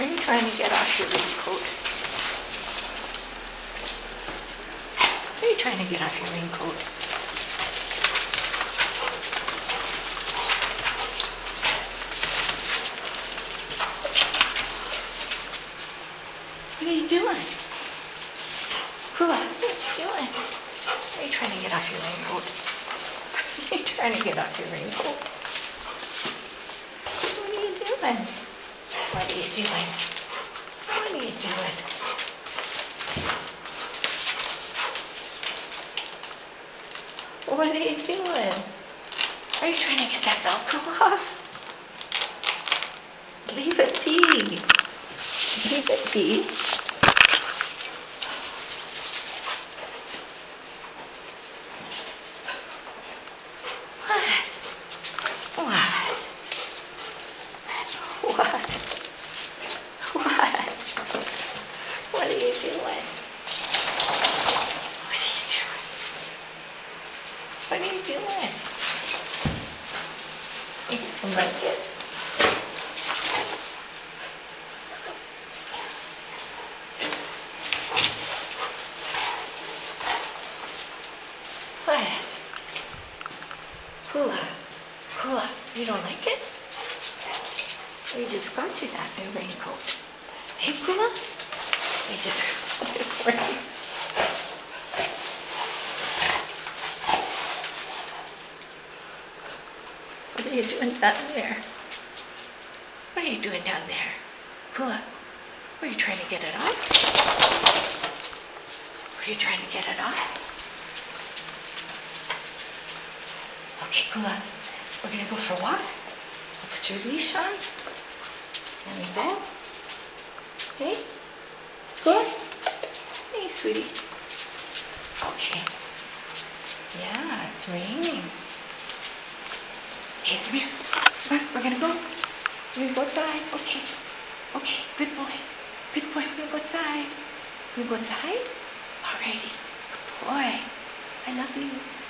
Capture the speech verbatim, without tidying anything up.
Are you trying to get off your raincoat? Are you trying to get off your raincoat? What are you doing? Kula, what you doing? Are you trying to get off your raincoat? Are you trying to get off your raincoat? What are you doing? What are you doing? What are you doing? What are you doing? Are you trying to get that Velcro off? Leave it be. Leave it be. What? What? What? What? What are you doing? What are you doing? What are you doing? You don't like it? What? Kula, Kula, you don't like it? We just got you that new raincoat. Hey, Kula? We just got it for you. What are you doing down there? What are you doing down there? Kula, were you trying to get it off? Were you trying to get it off? Okay, Kula, we're going to go for a walk. I'll put your leash on. And we go. Okay? Good? Hey, sweetie. Okay. Yeah, it's raining. Okay, come here. Come on, we're going to go. We're going to go outside. Okay. Okay, good boy. Good boy, we're going to go outside. We're going to go outside? Alrighty. Good boy. I love you.